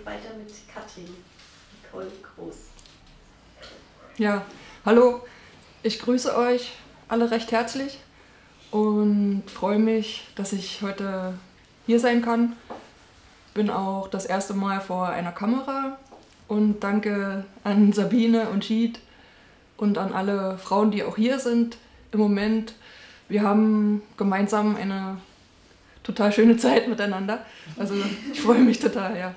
weiter mit Katrin, Nicole Groß. Ja, hallo, ich grüße euch alle recht herzlich und freue mich, dass ich heute hier sein kann. Bin auch das erste Mal vor einer Kamera und danke an Sabine und Schied und an alle Frauen, die auch hier sind im Moment. Wir haben gemeinsam eine total schöne Zeit miteinander. Also ich freue mich total, ja.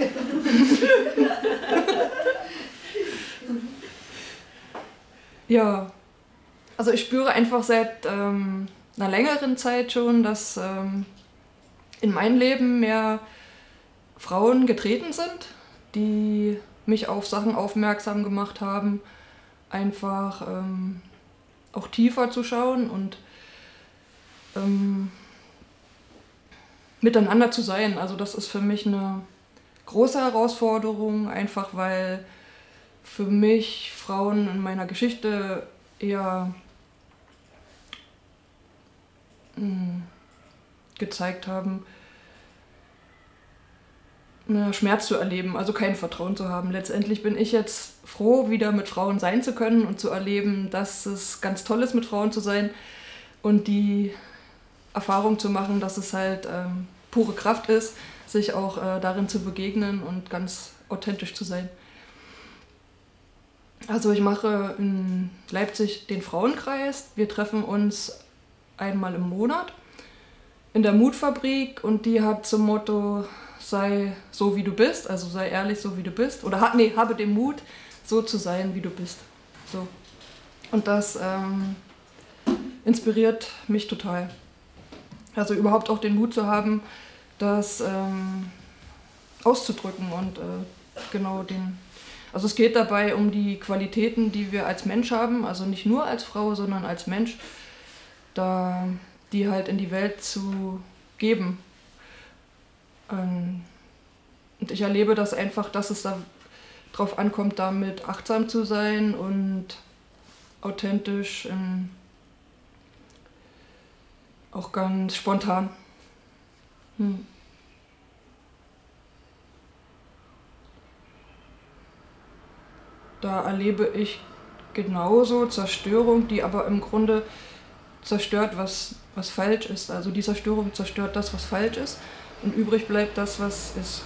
Ja, also ich spüre einfach seit einer längeren Zeit schon, dass in mein Leben mehr Frauen getreten sind, die mich auf Sachen aufmerksam gemacht haben, einfach auch tiefer zu schauen und miteinander zu sein. Also das ist für mich eine große Herausforderung, einfach weil für mich Frauen in meiner Geschichte eher gezeigt haben, Schmerz zu erleben, also kein Vertrauen zu haben. Letztendlich bin ich jetzt froh, wieder mit Frauen sein zu können und zu erleben, dass es ganz toll ist, mit Frauen zu sein und die Erfahrung zu machen, dass es halt pure Kraft ist, sich auch darin zu begegnen und ganz authentisch zu sein. Also ich mache in Leipzig den Frauenkreis. Wir treffen uns einmal im Monat in der Mutfabrik und die hat zum Motto, sei so wie du bist, also sei ehrlich so wie du bist oder habe den Mut, so zu sein wie du bist. So. Und das inspiriert mich total. Also überhaupt auch den Mut zu haben, das auszudrücken und genau den. Also es geht dabei um die Qualitäten, die wir als Mensch haben, also nicht nur als Frau, sondern als Mensch, da die halt in die Welt zu geben. Und ich erlebe das einfach, dass es darauf ankommt, damit achtsam zu sein und authentisch, auch ganz spontan. Da erlebe ich genauso Zerstörung, die aber im Grunde zerstört, was falsch ist. Also die Zerstörung zerstört das, was falsch ist und übrig bleibt das, was ist.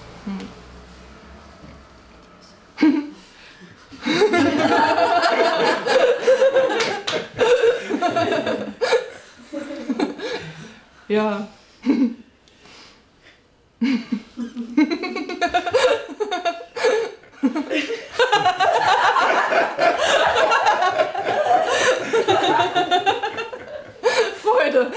Ja. Freude.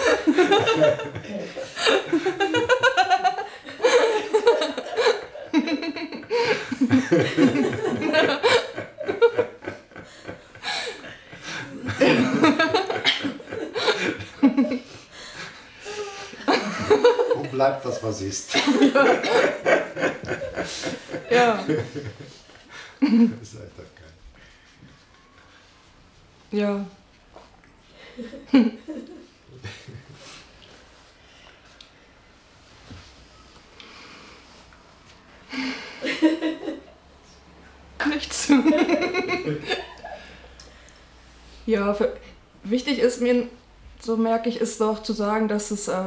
Wo bleibt das, was ist? Ja. Das ist einfach geil. Ja. Nichts. Ja, wichtig ist mir, so merke ich, ist doch zu sagen, dass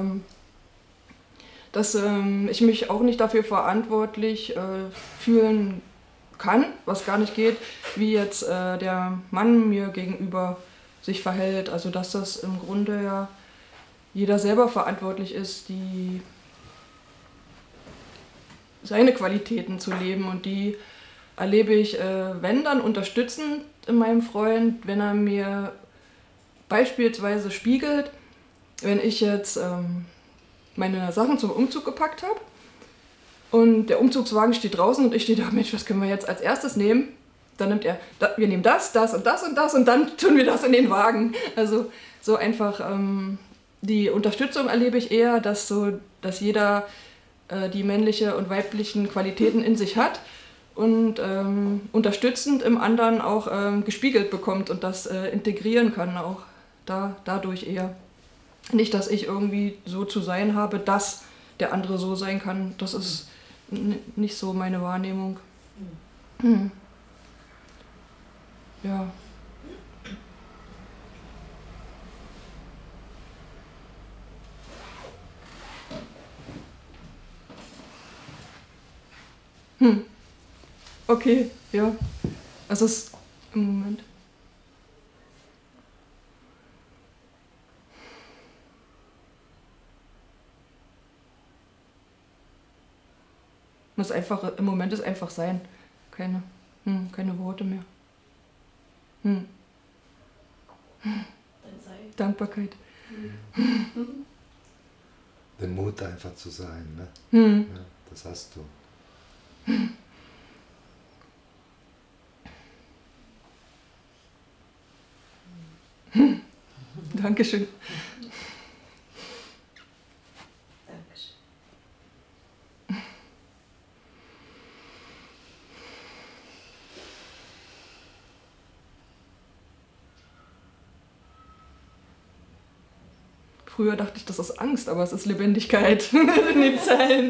ich mich auch nicht dafür verantwortlich fühlen kann, was gar nicht geht, wie jetzt der Mann mir gegenüber sich verhält. Also dass das im Grunde ja jeder selber verantwortlich ist, seine Qualitäten zu leben und die erlebe ich, wenn dann unterstützend in meinem Freund, wenn er mir beispielsweise spiegelt, wenn ich jetzt meine Sachen zum Umzug gepackt habe und der Umzugswagen steht draußen und ich stehe da, Mensch, was können wir jetzt als erstes nehmen? Dann nimmt er, wir nehmen das und das und das und dann tun wir das in den Wagen. Also so einfach die Unterstützung erlebe ich eher, dass jeder die männliche und weiblichen Qualitäten in sich hat und unterstützend im anderen auch gespiegelt bekommt und das integrieren kann, auch dadurch eher. Nicht, dass ich irgendwie so zu sein habe, dass der andere so sein kann. Das ist nicht so meine Wahrnehmung. Ja. Okay, ja. Also es im Moment. Muss einfach, im Moment ist einfach sein. Keine Worte mehr. Dann sei. Dankbarkeit. Den Mut einfach zu sein, ne? Ja, das hast du. Dankeschön. Dankeschön. Früher dachte ich, das ist Angst, aber es ist Lebendigkeit in den Zellen.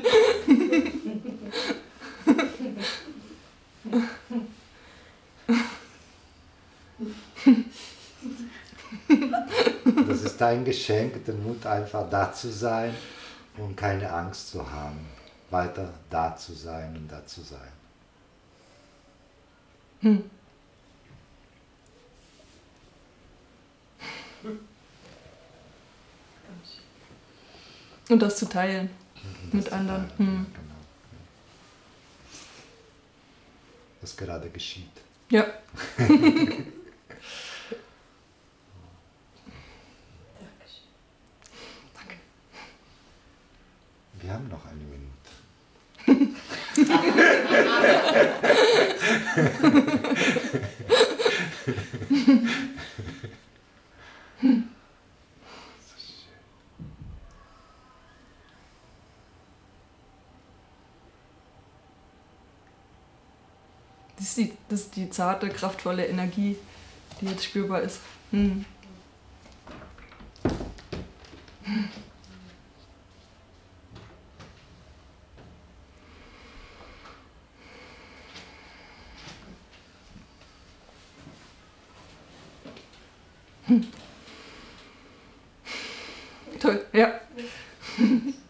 Das ist dein Geschenk, den Mut einfach da zu sein und keine Angst zu haben. Weiter da zu sein und da zu sein. Und das zu teilen mit Das anderen. zu teilen, ja, genau. Was gerade geschieht. Ja. Dankeschön. Danke. Wir haben noch eine Minute. Das ist die zarte, kraftvolle Energie, die jetzt spürbar ist. Toll, ja.